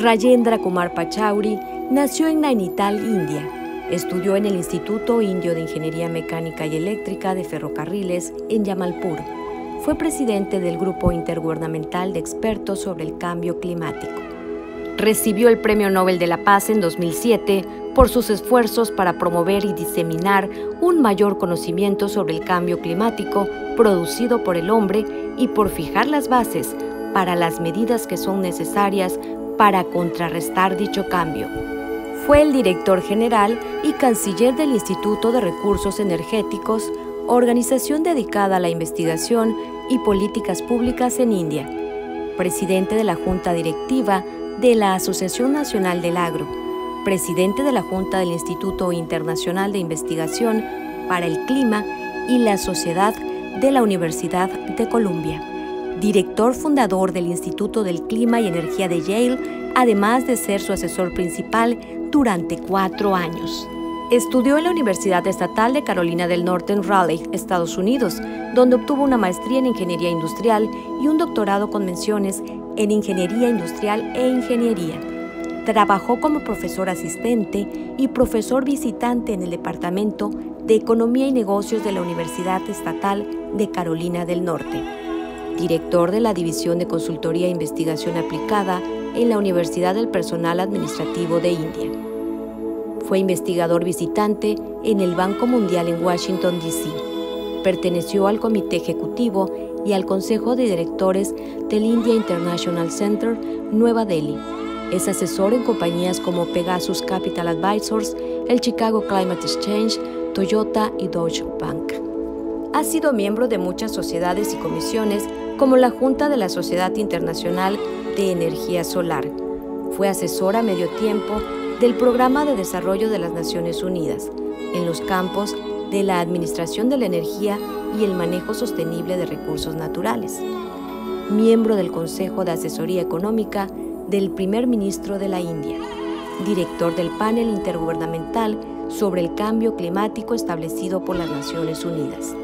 Rajendra Kumar Pachauri nació en Nainital, India. Estudió en el Instituto Indio de Ingeniería Mecánica y Eléctrica de Ferrocarriles en Jamalpur. Fue presidente del Grupo Intergubernamental de Expertos sobre el Cambio Climático. Recibió el Premio Nobel de la Paz en 2007 por sus esfuerzos para promover y diseminar un mayor conocimiento sobre el cambio climático producido por el hombre y por fijar las bases para las medidas que son necesarias para contrarrestar dicho cambio. Fue el director general y canciller del Instituto de Recursos Energéticos, organización dedicada a la investigación y políticas públicas en India. Presidente de la Junta Directiva de la Asociación Nacional del Agro, presidente de la Junta del Instituto Internacional de Investigación para el Clima y la Sociedad de la Universidad de Columbia, director fundador del Instituto del Clima y Energía de Yale, además de ser su asesor principal durante 4 años. Estudió en la Universidad Estatal de Carolina del Norte en Raleigh, Estados Unidos, donde obtuvo una maestría en Ingeniería Industrial y un doctorado con menciones en Ingeniería Industrial e Ingeniería. Trabajó como profesor asistente y profesor visitante en el Departamento de Economía y Negocios de la Universidad Estatal de Carolina del Norte. Director de la División de Consultoría e Investigación Aplicada en la Universidad del Personal Administrativo de India. Fue investigador visitante en el Banco Mundial en Washington, D.C. Perteneció al Comité Ejecutivo y al Consejo de Directores del India International Center, Nueva Delhi. Es asesor en compañías como Pegasus Capital Advisors, el Chicago Climate Exchange, Toyota y Deutsche Bank. Ha sido miembro de muchas sociedades y comisiones, como la Junta de la Sociedad Internacional de Energía Solar. Fue asesor a medio tiempo del Programa de Desarrollo de las Naciones Unidas, en los campos de la administración de la energía y el manejo sostenible de recursos naturales. Miembro del Consejo de Asesoría Económica del Primer Ministro de la India. Director del Panel Intergubernamental sobre el Cambio Climático establecido por las Naciones Unidas.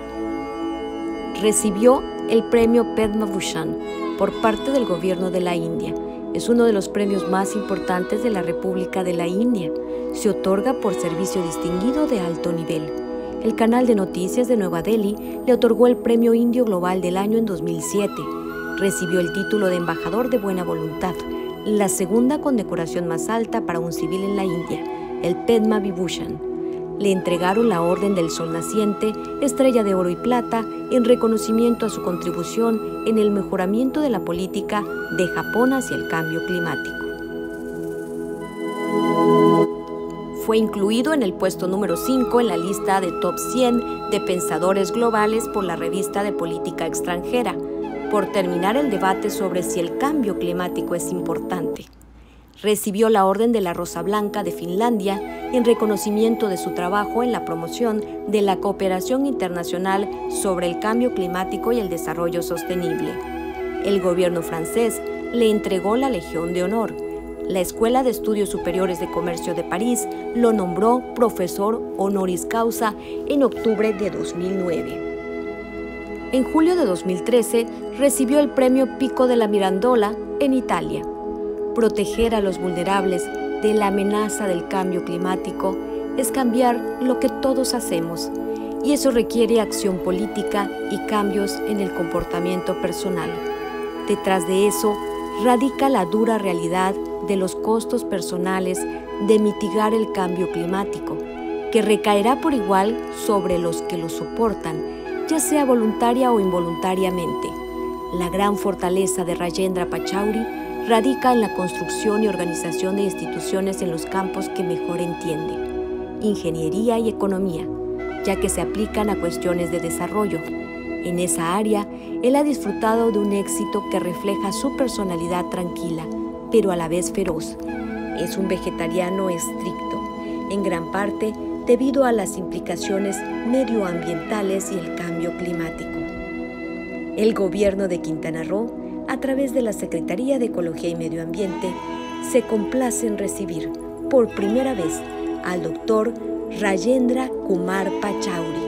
Recibió el Premio Padma Bhushan por parte del Gobierno de la India. Es uno de los premios más importantes de la República de la India. Se otorga por servicio distinguido de alto nivel. El canal de noticias de Nueva Delhi le otorgó el Premio Indio Global del Año en 2007. Recibió el título de Embajador de Buena Voluntad, la segunda condecoración más alta para un civil en la India, el Padma Vibhushan. Le entregaron la Orden del Sol Naciente, Estrella de Oro y Plata, en reconocimiento a su contribución en el mejoramiento de la política de Japón hacia el cambio climático. Fue incluido en el puesto número 5 en la lista de Top 100 de pensadores globales por la revista de política extranjera, por terminar el debate sobre si el cambio climático es importante. Recibió la Orden de la Rosa Blanca de Finlandia en reconocimiento de su trabajo en la promoción de la cooperación internacional sobre el cambio climático y el desarrollo sostenible. El gobierno francés le entregó la Legión de Honor. La Escuela de Estudios Superiores de Comercio de París lo nombró profesor honoris causa en octubre de 2009. En julio de 2013 recibió el Premio Pico della Mirandola en Italia. Proteger a los vulnerables de la amenaza del cambio climático es cambiar lo que todos hacemos, y eso requiere acción política y cambios en el comportamiento personal. Detrás de eso radica la dura realidad de los costos personales de mitigar el cambio climático, que recaerá por igual sobre los que lo soportan, ya sea voluntaria o involuntariamente. La gran fortaleza de Rajendra Pachauri radica en la construcción y organización de instituciones en los campos que mejor entiende, ingeniería y economía, ya que se aplican a cuestiones de desarrollo. En esa área, él ha disfrutado de un éxito que refleja su personalidad tranquila, pero a la vez feroz. Es un vegetariano estricto, en gran parte debido a las implicaciones medioambientales y el cambio climático. El gobierno de Quintana Roo, a través de la Secretaría de Ecología y Medio Ambiente, se complace en recibir por primera vez al Dr. Rajendra Kumar Pachauri.